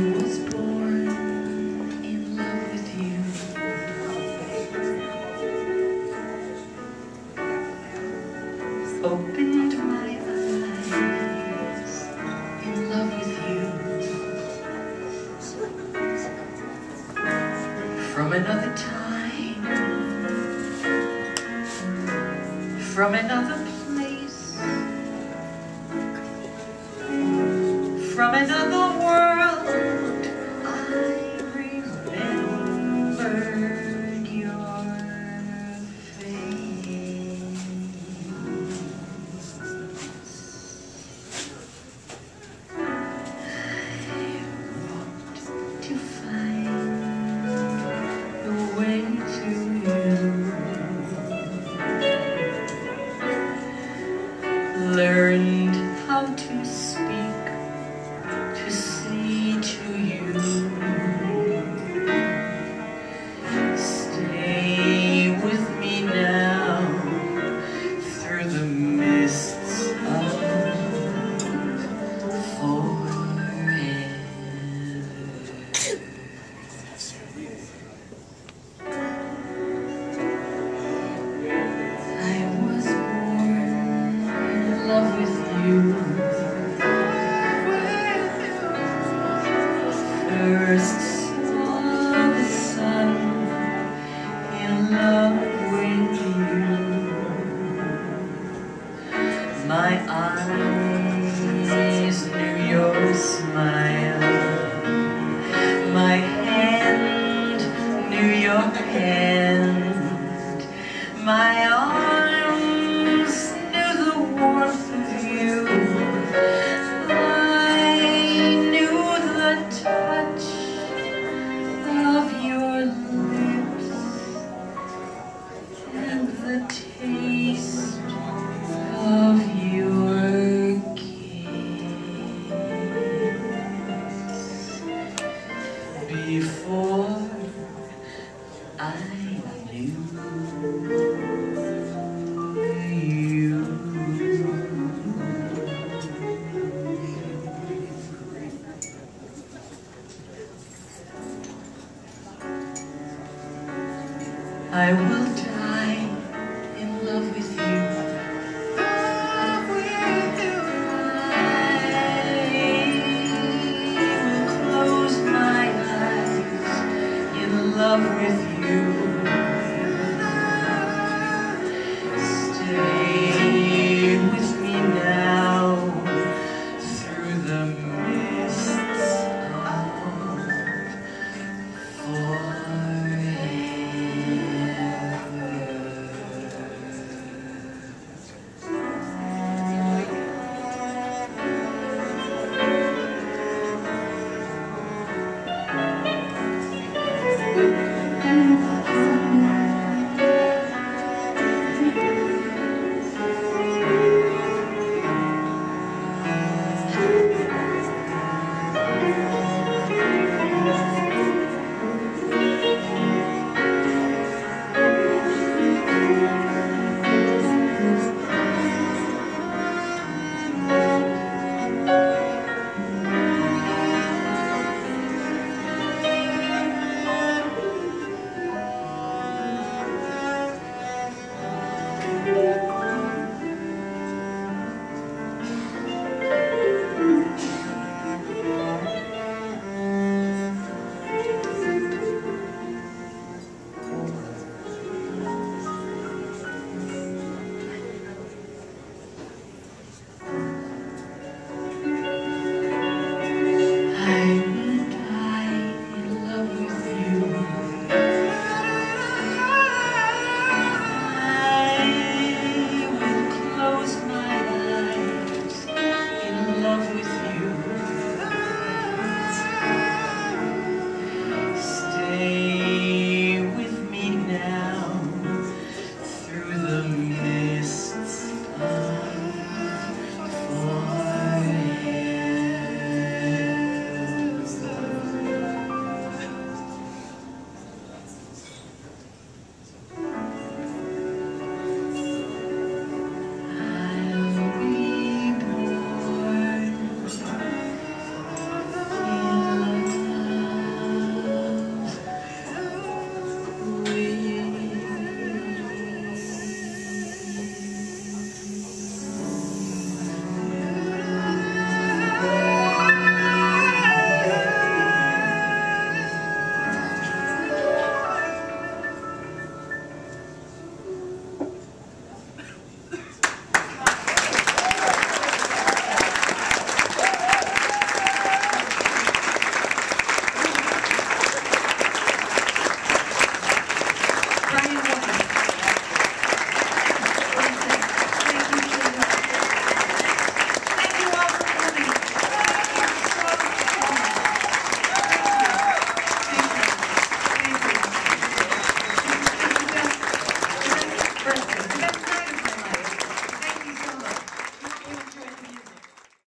was born in love with you. Opened my eyes in love with you. From another time, from another place, from another world, I remembered your face. I walked to find the way to you, learned how to speak, to say to you, stay with me now through the mists of forever. I was born in love with you. First saw the sun in love with you. My eyes knew your smile. My hand knew your hand. My arms knew the warmth of you. I knew the touch of your lips and the taste of your kiss. Before I knew you. I will die in love with you. I will close my eyes in love with you. Stay with me now through the mists of forever.